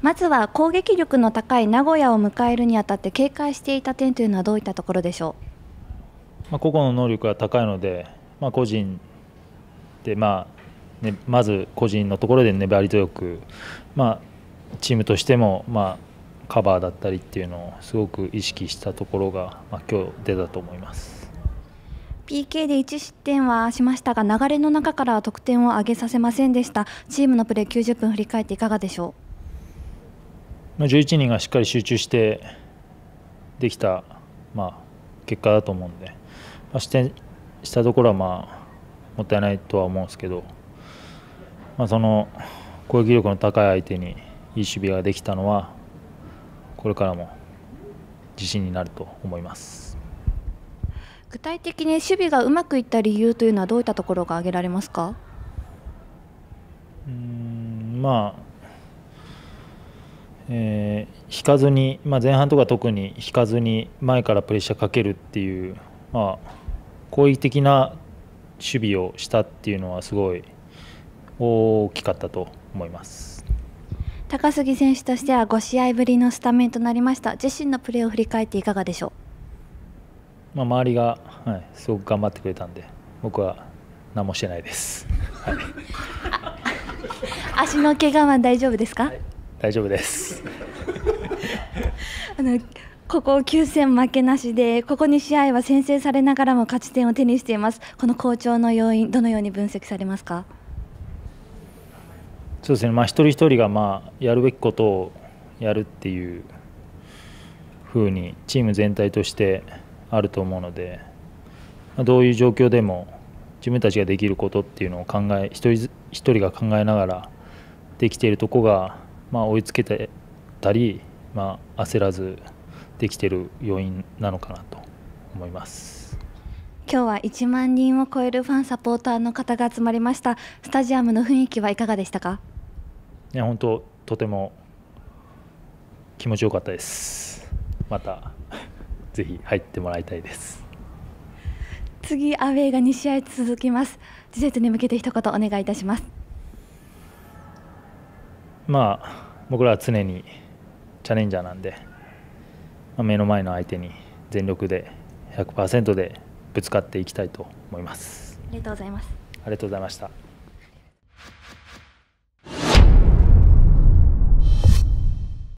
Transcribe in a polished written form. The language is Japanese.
まずは攻撃力の高い名古屋を迎えるにあたって警戒していた点というのはどういったところでしょ個々の能力が高いので、個人で、まず個人のところで粘り強く、チームとしても、カバーだったりっていうのをすごく意識したところが、今日出たと思います。 PK で1失点はしましたが、流れの中から得点を挙げさせませんでした。チームのプレー90分振り返っていかがでしょう。11人がしっかり集中してできた、結果だと思うので、失点したところはもったいないとは思うんですけど、その攻撃力の高い相手にいい守備ができたのはこれからも自信になると思います。 具体的に守備がうまくいった理由というのはどういったところが挙げられますか？ 引かずに、前半とか特に引かずに前からプレッシャーかけるっていう、攻撃的な守備をしたっていうのはすごい大きかったと思います。 高杉選手としては5試合ぶりのスタメンとなりました。自身のプレーを振り返っていかがでしょう。周りが、すごく頑張ってくれたんで、僕は何もしてないです。 足の怪我は大丈夫ですか？ 大丈夫ですここ9戦負けなしで、ここ2試合は先制されながらも勝ち点を手にしています。この好調の要因、どのように分析されますか？ そうですね、一人一人がやるべきことをやるっていうふうにチーム全体としてあると思うので、どういう状況でも自分たちができることっていうのを一人一人が考えながらできているところが、追いつけてたり、焦らずできている要因なのかなと思います。 今日は1万人を超えるファンサポーターの方が集まりました。スタジアムの雰囲気はいかがでしたか？ いや、本当とても気持ちよかったです。またぜひ入ってもらいたいです。 次アウェーが2試合続きます。次節に向けて一言お願いいたします。 僕らは常にチャレンジャーなんで、目の前の相手に全力で 100% でぶつかっていきたいと思います。 ありがとうございます。 ありがとうございました。